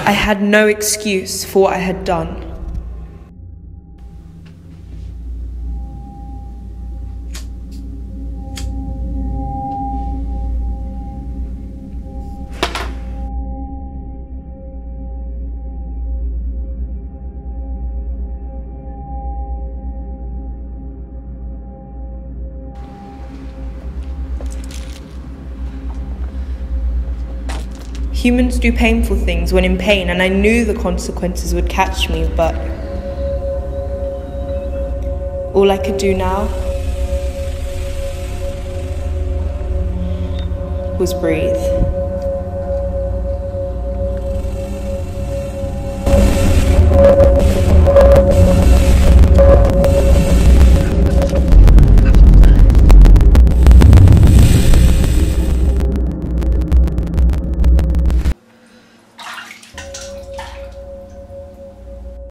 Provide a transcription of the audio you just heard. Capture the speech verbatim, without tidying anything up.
I had no excuse for what I had done. Humans do painful things when in pain, and I knew the consequences would catch me, but all I could do now was breathe.